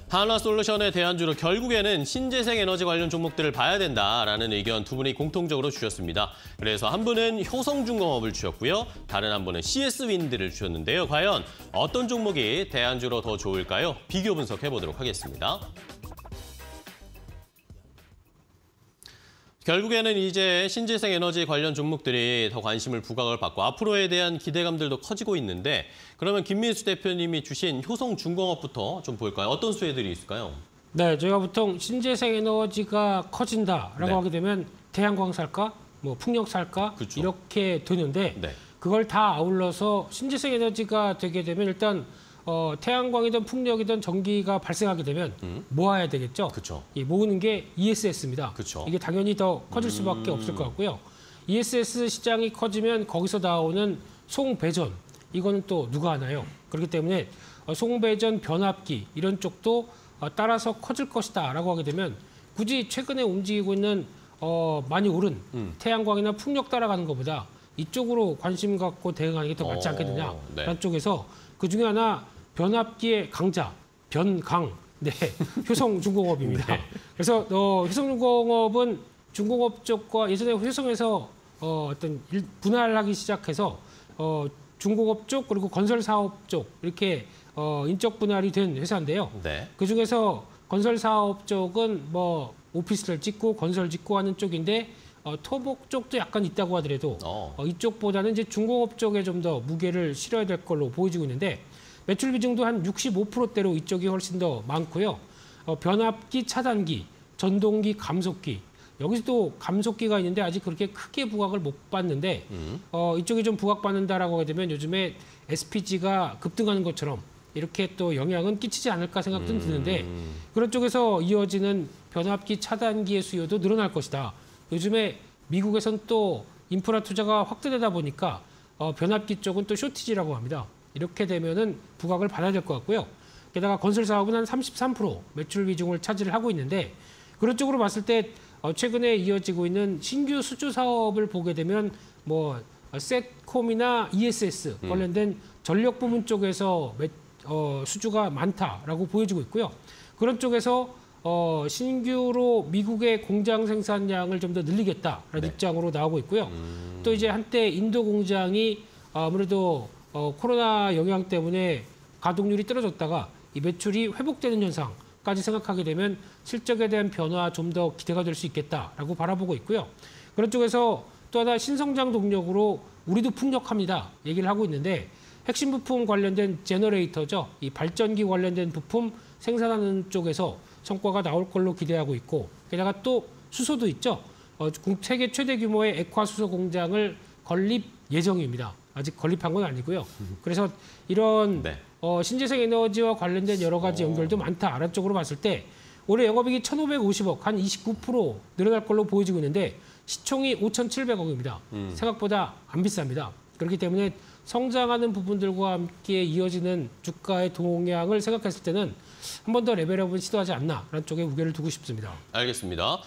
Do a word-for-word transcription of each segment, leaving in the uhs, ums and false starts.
한화솔루션의 대안주로 결국에는 신재생 에너지 관련 종목들을 봐야 된다라는 의견 두 분이 공통적으로 주셨습니다. 그래서 한 분은 효성중공업을 주셨고요. 다른 한 분은 씨에스윈드를 주셨는데요. 과연 어떤 종목이 대안주로 더 좋을까요? 비교 분석해보도록 하겠습니다. 결국에는 이제 신재생 에너지 관련 종목들이 더 관심을 부각을 받고 앞으로에 대한 기대감들도 커지고 있는데 그러면 김민수 대표님이 주신 효성중공업부터 좀 볼까요? 어떤 수혜들이 있을까요? 네, 저희가 보통 신재생 에너지가 커진다라고 네. 하게 되면 태양광 살까, 뭐 풍력 살까 그쵸. 이렇게 되는데 네. 그걸 다 아울러서 신재생 에너지가 되게 되면 일단 어, 태양광이든 풍력이든 전기가 발생하게 되면 음. 모아야 되겠죠. 그쵸. 이 모으는 게 이에스에스입니다. 그쵸. 이게 당연히 더 커질 수밖에 음. 없을 것 같고요. 이에스에스 시장이 커지면 거기서 나오는 송배전, 이거는 또 누가 하나요? 그렇기 때문에 송배전, 변압기 이런 쪽도 따라서 커질 것이다라고 하게 되면 굳이 최근에 움직이고 있는 어, 많이 오른 음. 태양광이나 풍력 따라가는 것보다 이쪽으로 관심 갖고 대응하는 게 더 맞지 않겠느냐. 네. 라는 쪽에서 그중에 하나 변압기의 강자, 변강, 네, 효성중공업입니다. 네. 그래서 어, 효성중공업은 중공업 쪽과 예전에 효성에서 어, 어떤 일, 분할하기 시작해서 어, 중공업 쪽 그리고 건설 사업 쪽 이렇게 어, 인적 분할이 된 회사인데요. 네. 그 중에서 건설 사업 쪽은 뭐 오피스를 짓고 건설 짓고 하는 쪽인데 어, 토목 쪽도 약간 있다고 하더라도 어. 어, 이쪽보다는 이제 중공업 쪽에 좀 더 무게를 실어야 될 걸로 보여지고 있는데. 매출 비중도 한 육십오 퍼센트대로 이쪽이 훨씬 더 많고요. 어, 변압기, 차단기, 전동기, 감속기. 여기서도 감속기가 있는데 아직 그렇게 크게 부각을 못 받는데 음. 어, 이쪽이 좀 부각받는다라고 하게 되면 요즘에 에스피지가 급등하는 것처럼 이렇게 또 영향은 끼치지 않을까 생각도 음. 드는데 그런 쪽에서 이어지는 변압기, 차단기의 수요도 늘어날 것이다. 요즘에 미국에선 또 인프라 투자가 확대되다 보니까 어, 변압기 쪽은 또 쇼티지라고 합니다. 이렇게 되면은 부각을 받아야 될 것 같고요. 게다가 건설 사업은 한 삼십삼 퍼센트 매출 비중을 차지를 하고 있는데 그런 쪽으로 봤을 때 최근에 이어지고 있는 신규 수주 사업을 보게 되면 뭐 셋콤이나 이에스에스 관련된 전력 부문 쪽에서 매, 어, 수주가 많다라고 보여지고 있고요. 그런 쪽에서 어, 신규로 미국의 공장 생산량을 좀 더 늘리겠다라는 네. 입장으로 나오고 있고요. 음... 또 이제 한때 인도 공장이 아무래도 어, 코로나 영향 때문에 가동률이 떨어졌다가 이 매출이 회복되는 현상까지 생각하게 되면 실적에 대한 변화 좀 더 기대가 될 수 있겠다라고 바라보고 있고요. 그런 쪽에서 또 하나 신성장 동력으로 우리도 풍력합니다. 얘기를 하고 있는데 핵심 부품 관련된 제너레이터죠. 이 발전기 관련된 부품 생산하는 쪽에서 성과가 나올 걸로 기대하고 있고 게다가 또 수소도 있죠. 어, 세계 최대 규모의 액화수소 공장을 건립 예정입니다. 아직 건립한 건 아니고요. 그래서 이런 네. 어, 신재생 에너지와 관련된 여러 가지 연결도 많다. 아래쪽으로 봤을 때 올해 영업이익이 천오백오십억, 한 이십구 퍼센트 늘어날 걸로 보여지고 있는데 시총이 오천칠백억입니다. 음. 생각보다 안 비쌉니다. 그렇기 때문에 성장하는 부분들과 함께 이어지는 주가의 동향을 생각했을 때는 한 번 더 레벨업을 시도하지 않나라는 쪽에 우려를 두고 싶습니다. 알겠습니다.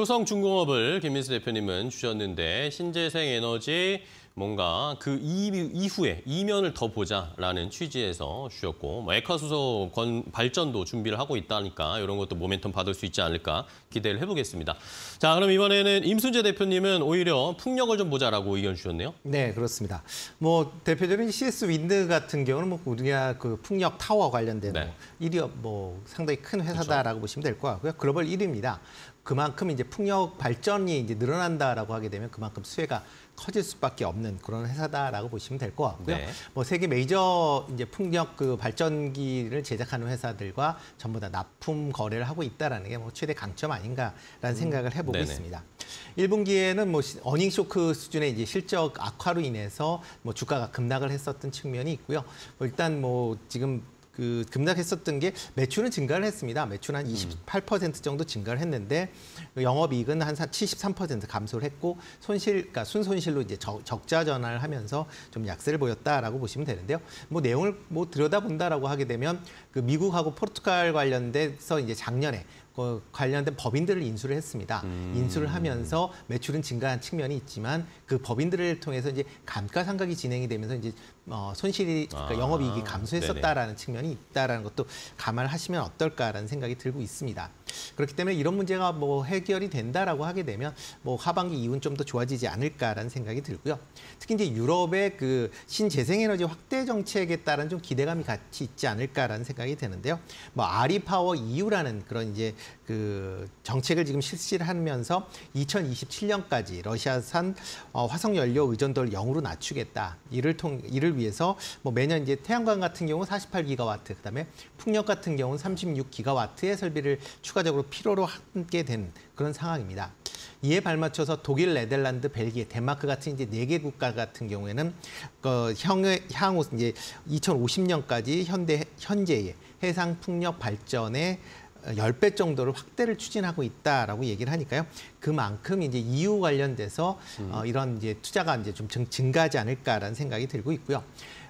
효성중공업을 김민수 대표님은 주셨는데 신재생 에너지 뭔가 그 이후에 이면을 더 보자라는 취지에서 주셨고 뭐 액화수소 건 발전도 준비를 하고 있다니까 이런 것도 모멘텀 받을 수 있지 않을까 기대를 해보겠습니다. 자, 그럼 이번에는 임순재 대표님은 오히려 풍력을 좀 보자라고 의견 주셨네요. 네, 그렇습니다. 뭐 대표적인 씨에스윈드 같은 경우는 뭐 우리가 그 풍력 타워 관련된 네. 뭐 일 위 뭐 상당히 큰 회사다라고 그렇죠. 보시면 될 것 같고요. 글로벌 일 위입니다. 그만큼 이제 풍력 발전이 이제 늘어난다라고 하게 되면 그만큼 수혜가 커질 수밖에 없는 그런 회사다라고 보시면 될 것 같고요. 네. 뭐 세계 메이저 이제 풍력 그 발전기를 제작하는 회사들과 전부 다 납품 거래를 하고 있다라는 게 뭐 최대 강점 아닌가라는 음. 생각을 해보고 네네. 있습니다. 일 분기에는 뭐 어닝 쇼크 수준의 이제 실적 악화로 인해서 뭐 주가가 급락을 했었던 측면이 있고요. 뭐 일단 뭐 지금 그 급락했었던 게 매출은 증가를 했습니다. 매출은 한 이십팔 퍼센트 정도 증가를 했는데 영업이익은 한 칠십삼 퍼센트 감소를 했고 손실, 그러니까 순손실로 이제 적, 적자 전환을 하면서 좀 약세를 보였다라고 보시면 되는데요. 뭐 내용을 뭐 들여다본다라고 하게 되면 그 미국하고 포르투갈 관련돼서 이제 작년에 그 관련된 법인들을 인수를 했습니다. 음. 인수를 하면서 매출은 증가한 측면이 있지만 그 법인들을 통해서 이제 감가상각이 진행이 되면서 이제 어, 손실이 그러니까 아, 영업이익이 감소했었다라는 측면이 있다라는 것도 감안하시면 어떨까라는 생각이 들고 있습니다. 그렇기 때문에 이런 문제가 뭐 해결이 된다라고 하게 되면 뭐 하반기 이후는 좀 더 좋아지지 않을까라는 생각이 들고요. 특히 이제 유럽의 그 신재생에너지 확대 정책에 따른 좀 기대감이 같이 있지 않을까라는 생각이 드는데요. 뭐 아리파워 이유라는 그런 이제 그 정책을 지금 실시를 하면서 이천이십칠 년까지 러시아산 어, 화석 연료 의존도를 영으로 낮추겠다. 이를 통 이를 위해서 뭐 매년 이제 태양광 같은 경우 사십팔 기가와트, 그다음에 풍력 같은 경우는 삼십육 기가와트의 설비를 추가적으로 필요로 하게 된 그런 상황입니다. 이에 발맞춰서 독일, 네덜란드, 벨기에, 덴마크 같은 이제 네 개 국가 같은 경우에는 그 향후, 향후 이제 이천오십 년까지 현대 현재의 해상 풍력 발전에 십 배 정도를 확대를 추진하고 있다라고 얘기를 하니까요. 그만큼 이제 이유 관련돼서 음. 어, 이런 이제 투자가 이제 좀 증가하지 않을까라는 생각이 들고 있고요.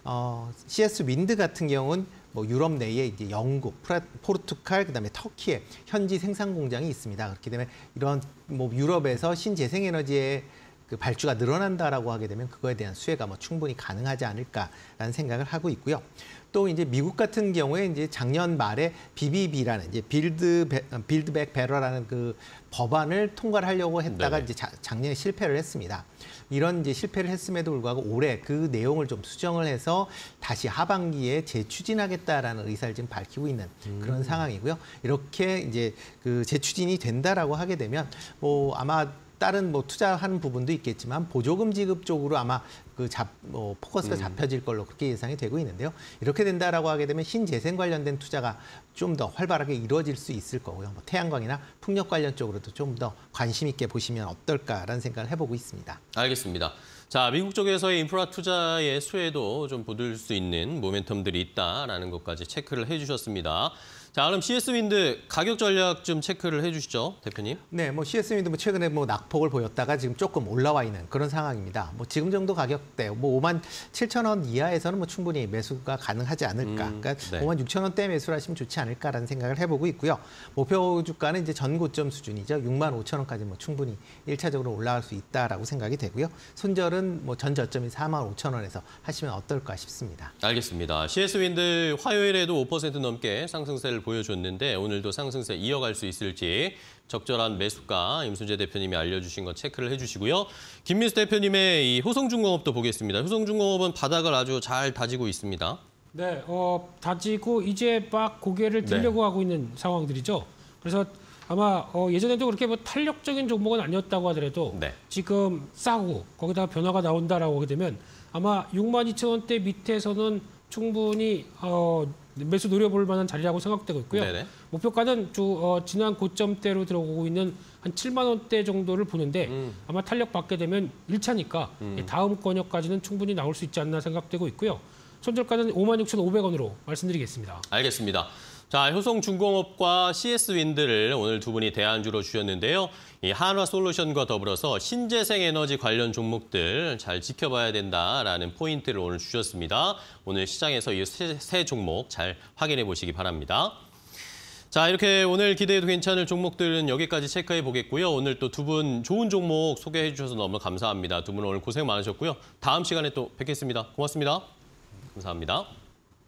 어, 씨에스 윈드 같은 경우는 뭐 유럽 내에 이제 영국, 프라, 포르투갈, 그다음에 터키에 현지 생산 공장이 있습니다. 그렇기 때문에 이런 뭐 유럽에서 신재생에너지의 그 발주가 늘어난다라고 하게 되면 그거에 대한 수혜가 뭐 충분히 가능하지 않을까라는 생각을 하고 있고요. 또 이제 미국 같은 경우에 이제 작년 말에 비비비라는 이제 빌드 빌드백 베러라는 그 법안을 통과를 하려고 했다가 네네. 이제 자, 작년에 실패를 했습니다. 이런 이제 실패를 했음에도 불구하고 올해 그 내용을 좀 수정을 해서 다시 하반기에 재추진하겠다라는 의사를 지금 밝히고 있는 그런 음. 상황이고요. 이렇게 이제 그 재추진이 된다라고 하게 되면 뭐 아마 다른 뭐 투자하는 부분도 있겠지만 보조금 지급 쪽으로 아마 그 잡, 뭐 포커스가 잡혀질 걸로 그렇게 예상이 되고 있는데요. 이렇게 된다라고 하게 되면 신재생 관련된 투자가 좀 더 활발하게 이루어질 수 있을 거고요. 뭐 태양광이나 풍력 관련 쪽으로도 좀 더 관심 있게 보시면 어떨까라는 생각을 해보고 있습니다. 알겠습니다. 자, 미국 쪽에서의 인프라 투자의 수혜도 좀 보들 수 있는 모멘텀들이 있다라는 것까지 체크를 해주셨습니다. 자, 그럼 씨에스 윈드 가격 전략 좀 체크를 해주시죠, 대표님. 네, 뭐 씨에스 윈드 뭐 최근에 뭐 낙폭을 보였다가 지금 조금 올라와 있는 그런 상황입니다. 뭐 지금 정도 가격대, 뭐 오만 칠천 원 이하에서는 뭐 충분히 매수가 가능하지 않을까. 음, 그러니까 네. 오만 육천 원대 매수를 하시면 좋지 않을까라는 생각을 해보고 있고요. 목표 주가는 이제 전 고점 수준이죠. 육만 오천 원까지 뭐 충분히 일차적으로 올라갈 수 있다라고 생각이 되고요. 손절은 뭐 전 저점이 사만 오천 원에서 하시면 어떨까 싶습니다. 알겠습니다. 씨에스 윈드 화요일에도 오 퍼센트 넘게 상승세를 보여줬는데 오늘도 상승세 이어갈 수 있을지 적절한 매수가 임순재 대표님이 알려주신 거 체크를 해주시고요. 김민수 대표님의 이 효성중공업도 보겠습니다. 효성중공업은 바닥을 아주 잘 다지고 있습니다. 네, 어, 다지고 이제 막 고개를 들려고 네. 하고 있는 상황들이죠. 그래서 아마 어, 예전에도 그렇게 뭐 탄력적인 종목은 아니었다고 하더라도 네. 지금 싸고 거기다 변화가 나온다라고 하게 되면 아마 육만 이천 원대 밑에서는 충분히 어, 매수 노려볼 만한 자리라고 생각되고 있고요. 네네. 목표가는 주, 어, 지난 고점대로 들어오고 있는 한 칠만 원대 정도를 보는데 음. 아마 탄력 받게 되면 일 차니까 음. 다음 권역까지는 충분히 나올 수 있지 않나 생각되고 있고요. 손절가는 오만 육천 오백 원으로 말씀드리겠습니다. 알겠습니다. 자, 효성중공업과 씨에스 윈드를 오늘 두 분이 대안주로 주셨는데요. 이 한화솔루션과 더불어서 신재생에너지 관련 종목들 잘 지켜봐야 된다라는 포인트를 오늘 주셨습니다. 오늘 시장에서 이 세, 세 종목 잘 확인해 보시기 바랍니다. 자, 이렇게 오늘 기대해도 괜찮을 종목들은 여기까지 체크해 보겠고요. 오늘 또 두 분 좋은 종목 소개해 주셔서 너무 감사합니다. 두 분 오늘 고생 많으셨고요. 다음 시간에 또 뵙겠습니다. 고맙습니다. 감사합니다.